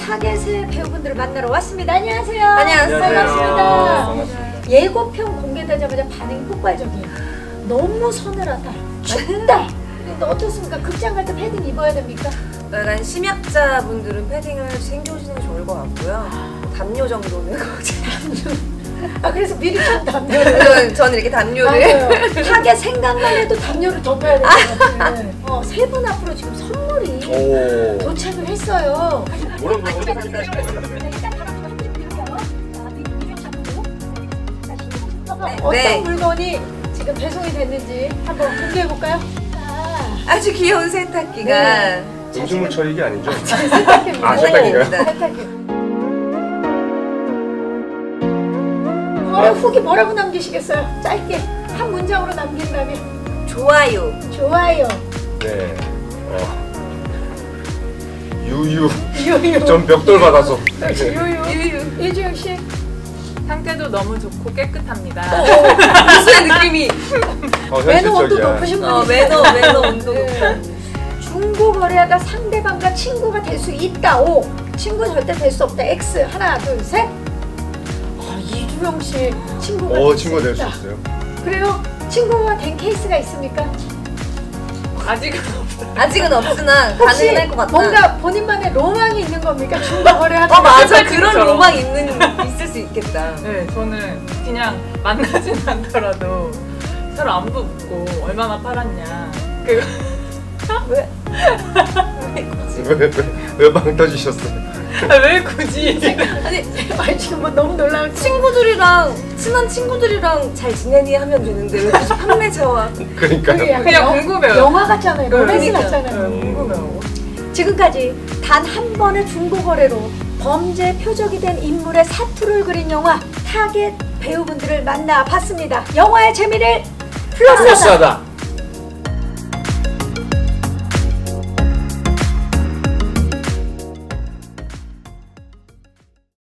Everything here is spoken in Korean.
타겟의 배우분들을 만나러 왔습니다. 안녕하세요. 안녕하세요. 반갑습니다. 예고편 공개되자마자 반응이 폭발적이에요. 너무 서늘하다. 춥다. 근데 어떻습니까? 극장 갈 때 패딩 입어야 됩니까? 약간 심약자분들은 패딩을 챙겨오시는 게 좋을 것 같고요. 담요 정도는 그래서 미리 좀 담요를. 저는 이렇게 담요를. 맞아요. 타겟 생각만 해도 담요를 덮어야 될 것 같아요. 세 분 앞으로 지금 선물이 도착을 했어요. 어떤 물건이 지금 배송이 됐는지 한번 공개해볼까요? 아주 귀여운 세탁기가. 네. 음식물 처리기 아니죠? 세탁기입니다. 세탁기가요? 세탁기. 후기 뭐라고 남기시겠어요? 짧게 한 문장으로 남긴다면. 좋아요. 좋아요. 네. 유유. 유유. 전 벽돌 받아서. 유유. 이주영 씨. 상태도 너무 좋고 깨끗합니다. 무슨 느낌이. 매너 온도 현실적이야. 높으신 분이. 매너 온도. 네. 중고 거래하다 상대방과 친구가 될 수 있다. O. 친구 절대 될 수 없다. X. 하나, 둘, 셋. 이주영 씨 친구가 친구가 될 수 있어요. 그래요? 친구가 된 케이스가 있습니까? 아직은 없으나 가능할 것 같다. 뭔가 본인만의 로망이 있는 겁니까? 중고 거래하다. 맞아. 그런 로망 있을 수 있겠다. 네, 저는 그냥 만나진 않더라도 서로 안부 묻고 얼마나 팔았냐. 왜 방 터지셨어요? 왜 굳이? 아니 지금 뭐 너무 놀라운 친한 친구들이랑 잘 지내니 하면 되는데 왜 굳이 판매자와. 그러니까요. 그냥 궁금해요. 영화 같잖아요. 로맨스 같잖아요. 궁금해요. 지금까지 단 한 번의 중고 거래로 범죄 표적이 된 인물의 사투를 그린 영화 타겟 배우분들을 만나봤습니다. 영화의 재미를 플러스하다.